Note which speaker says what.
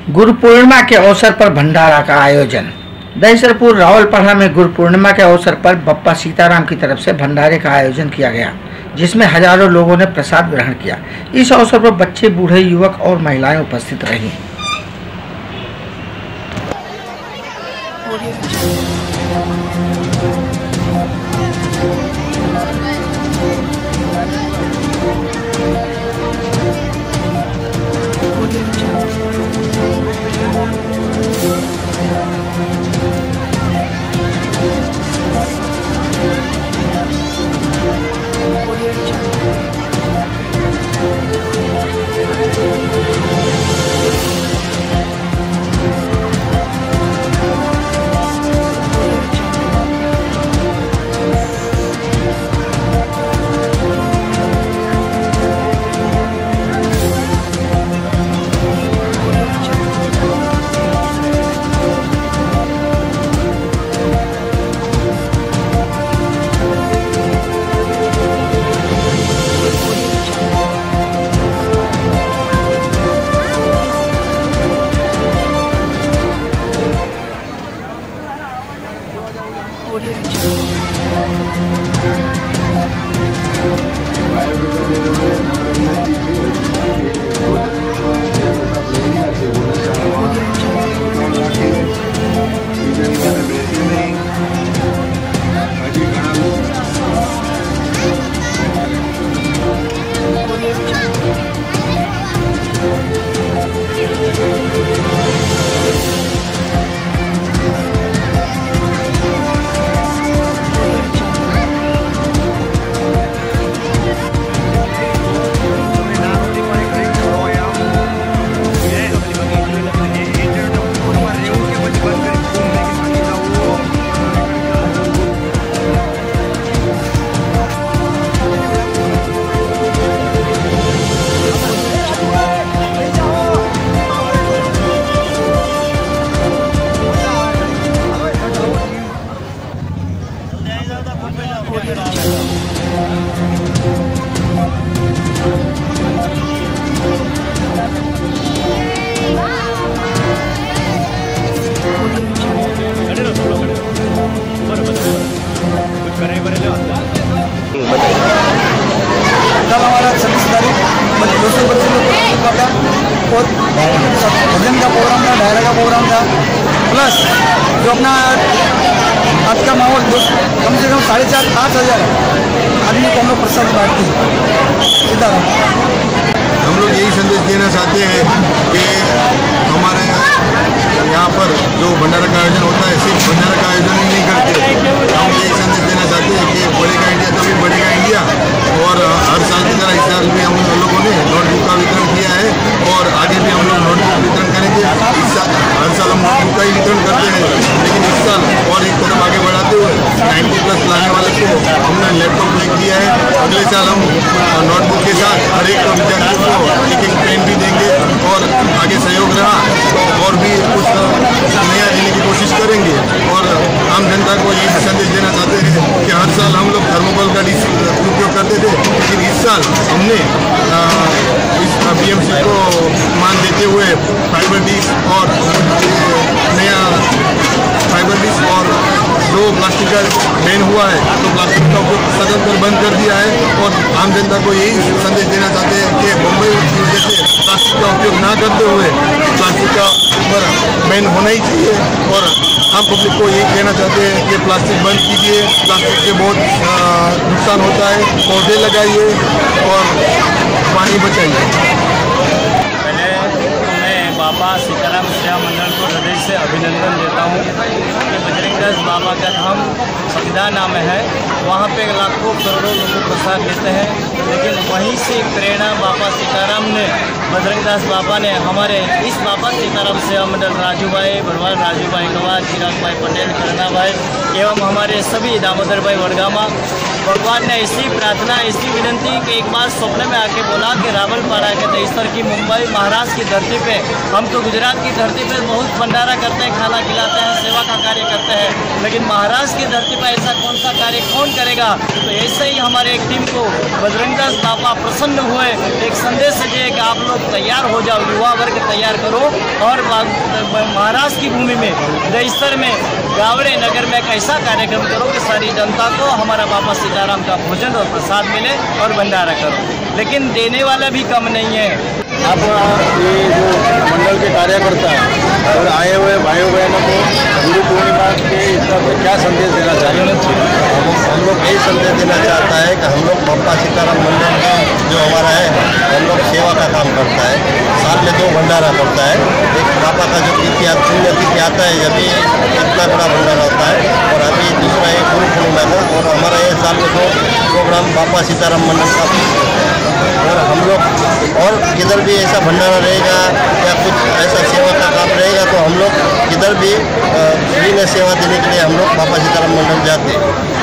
Speaker 1: गुरु पूर्णिमा के अवसर पर भंडारा का आयोजन। दहिसरपुर रावलपढ़ा में गुरु पूर्णिमा के अवसर पर बप्पा सीताराम की तरफ से भंडारे का आयोजन किया गया, जिसमें हजारों लोगों ने प्रसाद ग्रहण किया। इस अवसर पर बच्चे, बूढ़े, युवक और महिलाएं उपस्थित रहीं।
Speaker 2: और भजन का प्रोग्राम था, डायरा का प्रोग्राम था, प्लस जो अपना आज का माहौल कम से कम 4,500-8,000 आदमी को हम लोग प्रसाद बांटते हैं।
Speaker 3: हम लोग यही संदेश देना चाहते हैं कि हमारे यहाँ पर जो भंडारा का आयोजन होता है, सिर्फ भंडारा का आयोजन ही नहीं करते। हम यही संदेश देना चाहते हैं कि बढ़ेगा इंडिया तभी बढ़ेगा इंडिया। और हर साल की तरह इस साल भी हम लोगों ने नोटबुक का वितरण किया है और आगे भी हम लोग नोटबुक वितरण करेंगे। इस साल हर साल हम नोटबुक का ही वितरण करते हैं, लेकिन इस साल और एक कदम आगे बढ़ाते हुए 90+ लाने वाले को हमने लैपटॉप में किया है। अगले साल हम नोटबुक के साथ हर एक विद्यार्थी को एक पेन भी देंगे और आगे सहयोग रहा तो और भी कुछ नया देने की कोशिश करेंगे। और आम जनता को ये संदेश देना चाहते हैं कि हर साल हम लोग थर्मोकोल का उपयोग करते थे, लेकिन इस साल हमने इस BMC को मान देते हुए फाइबर डिश और नया फाइबर डिश और जो प्लास्टिक का बैन हुआ है तो प्लास्टिक का उपयोग सदंतर बंद कर दिया है। और आम जनता को यही संदेश देना चाहते हैं कि मुंबई जैसे प्लास्टिक का उपयोग ना करते हुए प्लास्टिक का ऊपर बैन होना ही चाहिए। और आम पब्लिक को यही कहना चाहते हैं कि प्लास्टिक बंद कीजिए, प्लास्टिक से बहुत नुकसान होता है, पौधे लगाइए और पानी बचाइए।
Speaker 4: पहले मैं बाबा सीताराम सेवा मंडल को हृदय से अभिनंदन देता हूँ कि बजरंगदास बाबा का धाम संविधान में है, वहाँ पे लाखों करोड़ों लोग प्रसाद लेते हैं। लेकिन वहीं से प्रेरणा बाबा सीताराम ने, बजरंगदास बाबा ने हमारे इस बाबा सीताराम सेवा मंडल राजू भाई भरवाल, राजू भाई गवा, चिराग भाई पटेल, करना भाई एवं हमारे सभी दामोदर भाई वडगामा भगवान ने ऐसी प्रार्थना, ऐसी विनती कि एक बार स्वप्न में आके बोला कि रावलपाड़ा के दहिसर की मुंबई महाराष्ट्र की धरती पे, हम तो गुजरात की धरती पे बहुत भंडारा करते हैं, खाना खिलाते हैं, सेवा का कार्य करते हैं, लेकिन महाराष्ट्र की धरती पर ऐसा कौन सा कार्य कौन करेगा। तो ऐसे ही हमारे एक टीम को बजरंगदास बाबा प्रसन्न हुए, एक संदेश दिए कि आप लोग तैयार हो जाओ, युवा वर्ग तैयार करो और महाराष्ट्र की भूमि में दहिसर में गावड़े नगर में एक ऐसा कार्यक्रम करो कि सारी जनता को हमारा बाबा सीताराम का भोजन और प्रसाद मिले और भंडारा करो। लेकिन देने वाला भी कम नहीं है।
Speaker 3: आप ये जो मंडल के कार्यकर्ता और आए हुए भाइयों बहनों को गुरु पूर्णिमा के स्तर पर क्या संदेश देना चाहिए? हम लोग यही संदेश देना चाहता है कि हम लोग बाबा सीताराम मंडल का जो हमारा है, हम लोग सेवा का काम करता है, साल में 2 भंडारा करता है। एक बाबा का जो तिथि पुण्य तिथि आता है, अभी इतना बड़ा भंडारा होता है, और अभी दूसरा है गुरु पूर्णिमा का, और हमारा ये साल में 2 प्रोग्राम बाबा सीताराम मंडल का। और हम लोग और किधर भी ऐसा भंडारा रहेगा या कुछ ऐसा सेवा का काम रहेगा तो हम लोग किधर भी फ्री में सेवा देने के लिए हम लोग बाबा सीताराम मंडल जाते हैं।